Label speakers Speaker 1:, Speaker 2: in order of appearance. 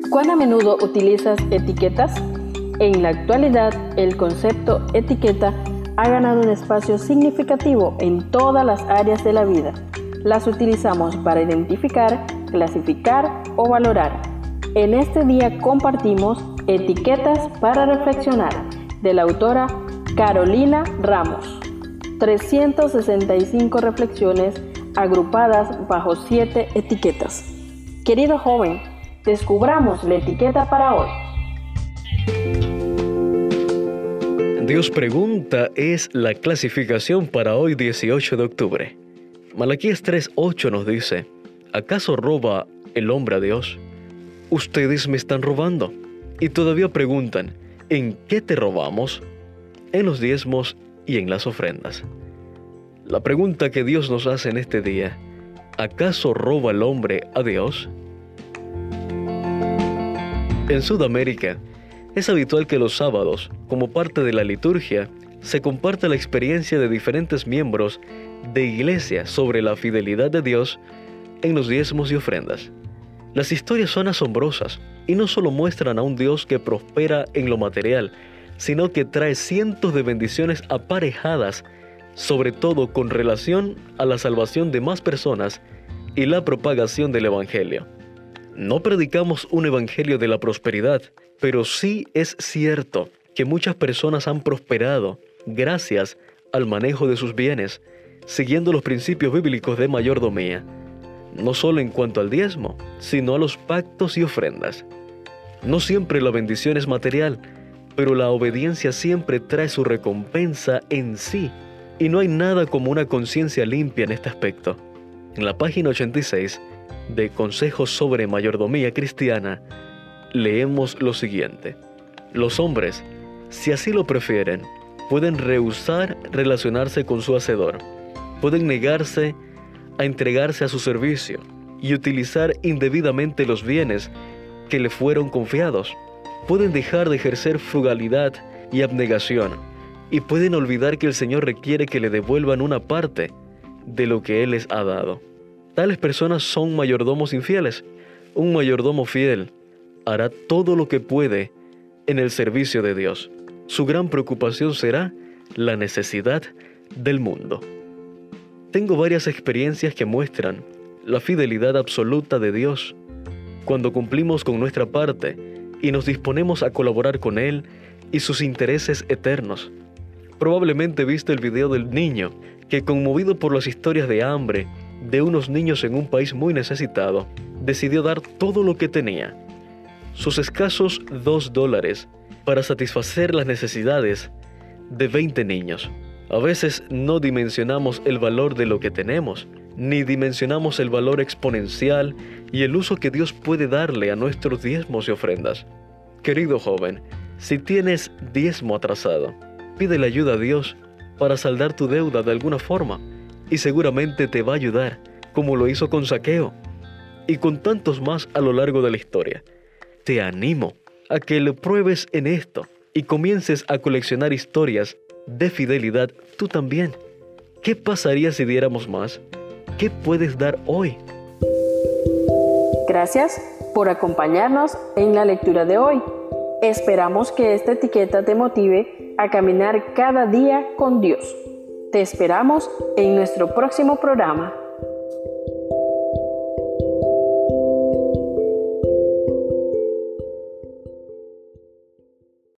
Speaker 1: ¿Cuán a menudo utilizas etiquetas? En la actualidad, el concepto etiqueta ha ganado un espacio significativo en todas las áreas de la vida. Las utilizamos para identificar, clasificar o valorar. En este día compartimos Etiquetas para reflexionar, de la autora Carolina Ramos. 365 reflexiones agrupadas bajo 7 etiquetas. Querido joven, descubramos la etiqueta para hoy.
Speaker 2: Dios pregunta es la clasificación para hoy 18 de octubre. Malaquías 3:8 nos dice: ¿acaso roba el hombre a Dios? Ustedes me están robando. Y todavía preguntan: ¿en qué te robamos? En los diezmos y en las ofrendas. La pregunta que Dios nos hace en este día: ¿acaso roba el hombre a Dios? En Sudamérica, es habitual que los sábados, como parte de la liturgia, se comparte la experiencia de diferentes miembros de iglesia sobre la fidelidad de Dios en los diezmos y ofrendas. Las historias son asombrosas y no solo muestran a un Dios que prospera en lo material, sino que trae cientos de bendiciones aparejadas, sobre todo con relación a la salvación de más personas y la propagación del Evangelio. No predicamos un evangelio de la prosperidad, pero sí es cierto que muchas personas han prosperado gracias al manejo de sus bienes, siguiendo los principios bíblicos de mayordomía, no solo en cuanto al diezmo, sino a los pactos y ofrendas. No siempre la bendición es material, pero la obediencia siempre trae su recompensa en sí, y no hay nada como una conciencia limpia en este aspecto. En la página 86 de Consejos sobre Mayordomía Cristiana, leemos lo siguiente: los hombres, si así lo prefieren, pueden rehusar relacionarse con su hacedor, pueden negarse a entregarse a su servicio y utilizar indebidamente los bienes que le fueron confiados, pueden dejar de ejercer frugalidad y abnegación, y pueden olvidar que el Señor requiere que le devuelvan una parte de lo que Él les ha dado. Tales personas son mayordomos infieles. Un mayordomo fiel hará todo lo que puede en el servicio de Dios. Su gran preocupación será la necesidad del mundo. Tengo varias experiencias que muestran la fidelidad absoluta de Dios. Cuando cumplimos con nuestra parte y nos disponemos a colaborar con Él y sus intereses eternos. Probablemente viste el video del niño que, conmovido por las historias de hambre de unos niños en un país muy necesitado, decidió dar todo lo que tenía, sus escasos $2, para satisfacer las necesidades de 20 niños. A veces no dimensionamos el valor de lo que tenemos, ni dimensionamos el valor exponencial y el uso que Dios puede darle a nuestros diezmos y ofrendas. Querido joven, si tienes diezmo atrasado, pídele ayuda a Dios para saldar tu deuda de alguna forma, y seguramente te va a ayudar, como lo hizo con Zaqueo, y con tantos más a lo largo de la historia. Te animo a que lo pruebes en esto y comiences a coleccionar historias de fidelidad tú también. ¿Qué pasaría si diéramos más? ¿Qué puedes dar hoy?
Speaker 1: Gracias por acompañarnos en la lectura de hoy. Esperamos que esta etiqueta te motive a caminar cada día con Dios. Te esperamos en nuestro próximo programa.